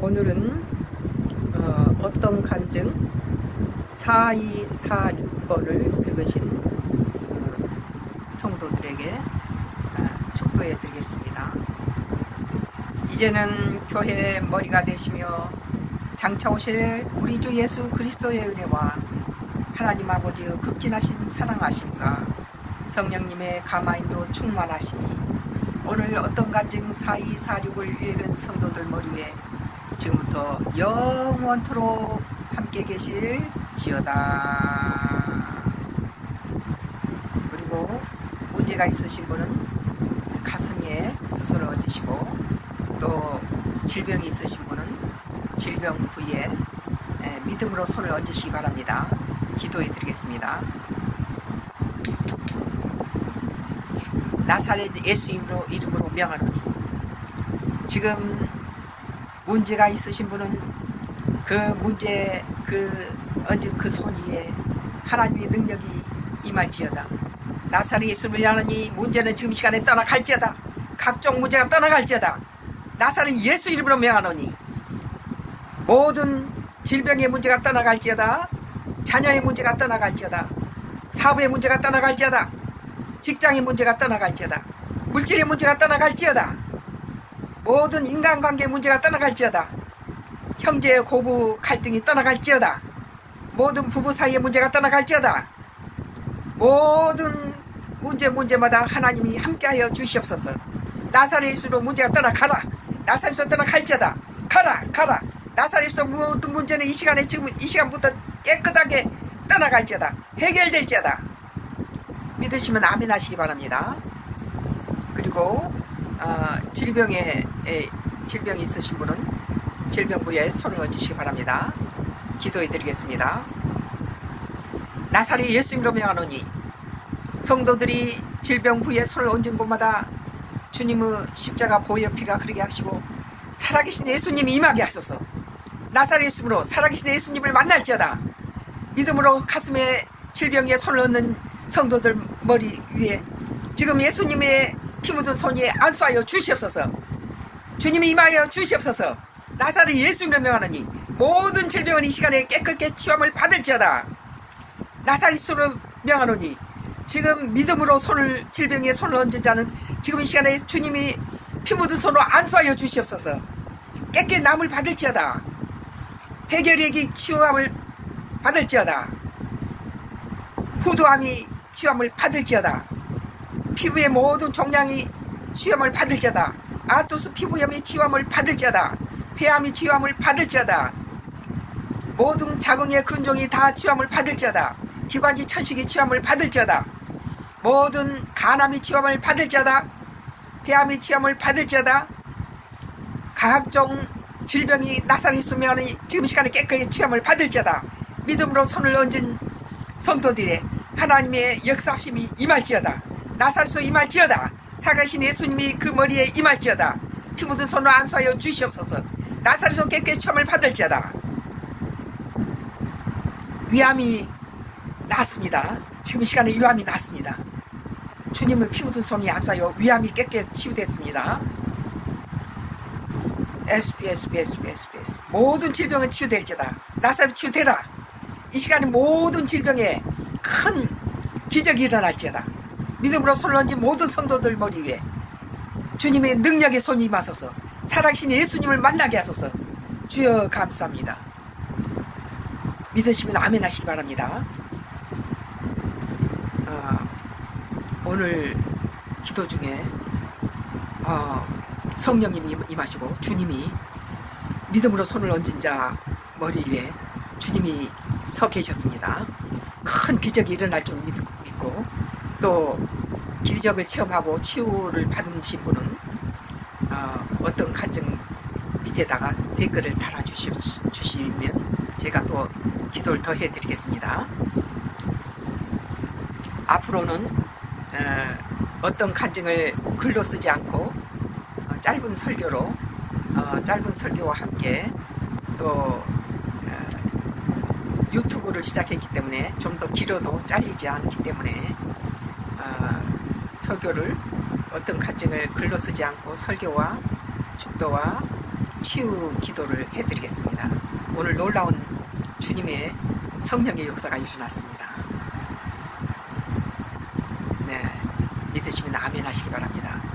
오늘은 어떤 간증 4246번을 읽으신 성도들에게 축도해 드리겠습니다. 이제는 교회의 머리가 되시며 장차 오실 우리 주 예수 그리스도의 은혜와 하나님 아버지의 극진하신 사랑하심과 성령님의 감화인도 충만하심이 오늘 어떤 간증 4246을 읽은 성도들 머리 위에 지금부터 영원토록 함께 계실지어다. 그리고 문제가 있으신 분은 가슴에 두 손을 얹으시고, 또 질병이 있으신 분은 질병 부위에 믿음으로 손을 얹으시기 바랍니다. 기도해 드리겠습니다. 나사렛 예수 이름으로 명하노니, 지금 문제가 있으신 분은 그 문제 얹은 그 손 위에 하나님의 능력이 임할지어다. 나사렛 예수를 명하노니 문제는 지금 시간에 떠나갈지어다. 각종 문제가 떠나갈지어다. 나사렛 예수 이름으로 명하노니 모든 질병의 문제가 떠나갈지어다. 자녀의 문제가 떠나갈지어다. 사업의 문제가 떠나갈지어다. 직장의 문제가 떠나갈지어다. 물질의 문제가 떠나갈지어다. 모든 인간관계의 문제가 떠나갈지어다. 형제 고부 갈등이 떠나갈지어다. 모든 부부 사이의 문제가 떠나갈지어다. 모든 문제마다 하나님이 함께하여 주시옵소서. 나사렛 예수로 문제가 떠나가라. 나사렛 예수로 떠나갈지어다. 가라. 나사렛 예수로 모든 문제는 이 시간에 지금 이 시간부터 깨끗하게 떠나갈지어다. 해결될지어다. 믿으시면 아멘 하시기 바랍니다. 그리고 질병이 있으신 분은 질병 부위에 손을 얹으시기 바랍니다. 기도해 드리겠습니다. 나사렛 예수 이름으로 명하노니 성도들이 질병 부위에 손을 얹은 곳마다 주님의 십자가 보혈 피가 흐르게 하시고 살아계신 예수님이 임하게 하소서. 나사렛 예수로 살아계신 예수님을 만날지어다. 믿음으로 가슴에 질병에 손을 얹는 성도들 머리 위에 지금 예수님의 피 묻은 손이 안수하여 주시옵소서. 주님이 임하여 주시옵소서. 나사렛 예수님을 명하노니 모든 질병은 이 시간에 깨끗게 치유함을 받을지어다. 나사렛 예수로 명하노니 지금 믿음으로 질병에 손을 얹은 자는 지금 이 시간에 주님이 피 묻은 손으로 안수하여 주시옵소서. 깨끗게 남을 받을지어다. 해결력이 치유함을 받을지어다. 후두함이 치유함을 받을지어다. 피부의 모든 종양이 치유함을 받을지어다. 아토스 피부염이 치유함을 받을지어다. 폐암이 치유함을 받을지어다. 모든 자궁의 근종이 다 치유함을 받을지어다. 기관지 천식이 치유함을 받을지어다. 모든 간암이 치유함을 받을지어다. 폐암이 치유함을 받을지어다. 각종 질병이 나사렛 예수 명하니 지금 시간에 깨끗이 치유함을 받을지어다. 믿음으로 손을 얹은 성도들의 하나님의 역사심이 임할지어다. 나사렛 임할지어다. 살아계신 예수님이 그 머리에 임할지어다. 피 묻은 손으로 안수하여 주시옵소서. 나사렛 깨끗이 치유함을 받을지어다. 위암이 낫습니다. 지금 이 시간에 위암이 낫습니다. 주님의 피 묻은 손이 안수하여 위암이 깨끗이 치유됐습니다. SBS 모든 질병은 치유될지어다. 나사렛 치유되라. 이 시간에 모든 질병에 큰 기적이 일어날지어다. 믿음으로 손을 얹은 모든 성도들 머리 위에 주님의 능력의 손이 임하소서. 살아계신 예수님을 만나게 하소서. 주여 감사합니다. 믿으시면 아멘 하시기 바랍니다. 오늘 기도 중에 성령님이 임하시고 주님이 믿음으로 손을 얹은 자 머리 위에 주님이 서 계셨습니다. 큰 기적이 일어날 줄 믿고 또 기적을 체험하고 치유를 받으신 분은 어떤 간증 밑에다가 댓글을 달아주시면 제가 또 기도를 더 해드리겠습니다. 앞으로는 어떤 간증을 글로 쓰지 않고 짧은 설교와 함께 또 유튜브를 시작했기 때문에 좀 더 길어도 잘리지 않기 때문에 설교를 어떤 간증을 글로 쓰지 않고 설교와 축도와 치유 기도를 해드리겠습니다. 오늘 놀라운 주님의 성령의 역사가 일어났습니다. 네, 믿으시면 아멘 하시기 바랍니다.